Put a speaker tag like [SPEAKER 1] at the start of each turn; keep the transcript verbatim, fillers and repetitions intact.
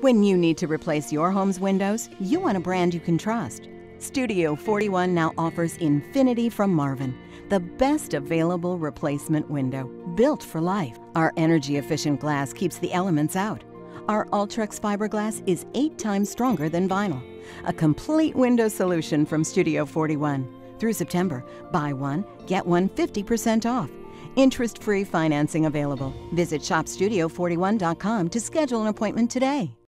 [SPEAKER 1] When you need to replace your home's windows, you want a brand you can trust. Studio forty-one now offers Infinity from Marvin, the best available replacement window, built for life. Our energy-efficient glass keeps the elements out. Our Ultrex fiberglass is eight times stronger than vinyl. A complete window solution from Studio forty-one. Through September, buy one, get one fifty percent off. Interest-free financing available. Visit shop studio forty-one dot com to schedule an appointment today.